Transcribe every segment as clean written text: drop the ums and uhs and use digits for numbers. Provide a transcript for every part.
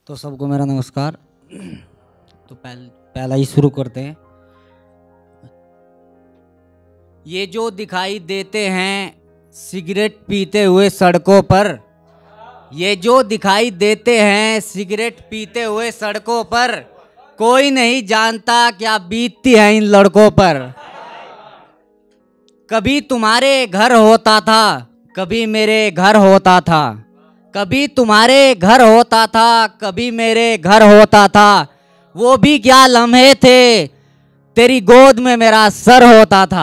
तो सबको मेरा नमस्कार। तो पहला ही शुरू करते हैं। ये जो दिखाई देते हैं सिगरेट पीते हुए सड़कों पर, ये जो दिखाई देते हैं सिगरेट पीते हुए सड़कों पर, कोई नहीं जानता क्या बीतती है इन लड़कों पर। कभी तुम्हारे घर होता था, कभी मेरे घर होता था, कभी तुम्हारे घर होता था, कभी मेरे घर होता था। वो भी क्या लम्हे थे, तेरी गोद में मेरा सर होता था।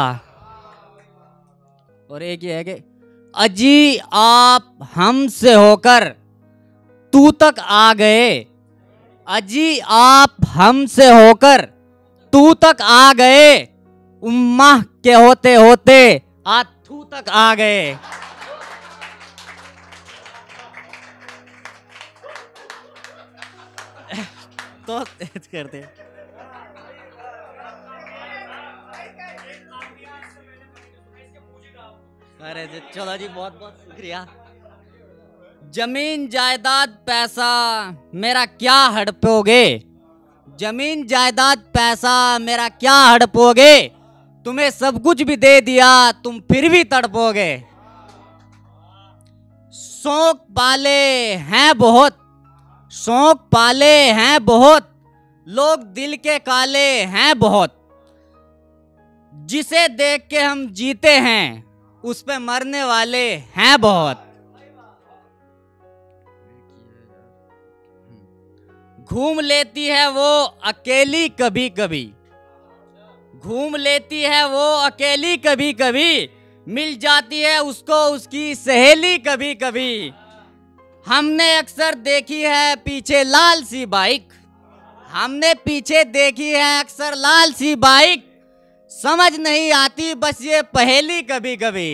और एक ये है कि अजी आप हमसे होकर तू तक आ गए, अजी आप हमसे होकर तू तक आ गए, उम्मा के होते होते आज तू तक आ गए। तो करते अरे चलो जी, बहुत बहुत शुक्रिया। जमीन जायदाद पैसा मेरा क्या हड़पोगे, जमीन जायदाद पैसा मेरा क्या हड़पोगे, तुम्हें सब कुछ भी दे दिया तुम फिर भी तड़पोगे। शौक पाले हैं बहुत, शौक पाले हैं बहुत, लोग दिल के काले हैं बहुत। जिसे देख के हम जीते हैं उस पे मरने वाले हैं बहुत। घूम लेती है वो अकेली कभी कभी, घूम लेती है वो अकेली कभी कभी, मिल जाती है उसको उसकी सहेली कभी कभी। हमने अक्सर देखी है पीछे लाल सी बाइक, हमने पीछे देखी है अक्सर लाल सी बाइक, समझ नहीं आती बस ये पहेली कभी कभी।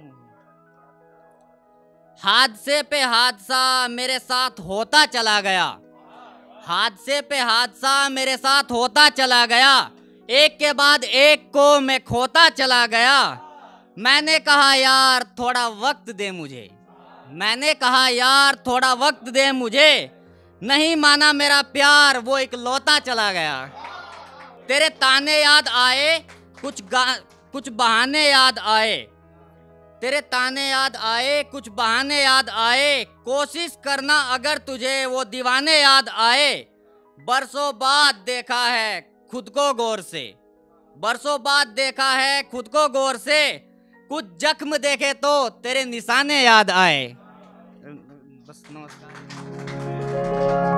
हादसे पे हादसा मेरे साथ होता चला गया, हादसे पे हादसा मेरे साथ होता चला गया, एक के बाद एक को मैं खोता चला गया। मैंने कहा यार थोड़ा वक्त दे मुझे, मैंने कहा यार थोड़ा वक्त दे मुझे, नहीं माना मेरा प्यार वो इकलौता चला गया। तेरे ताने याद आए कुछ बहाने याद आए, तेरे ताने याद आए कुछ बहाने याद आए, कोशिश करना अगर तुझे वो दीवाने याद आए। बरसों बाद देखा है खुद को गौर से, बरसों बाद देखा है खुद को गौर से, कुछ जख्म देखे तो तेरे निशाने याद आए। बस नमस्कार।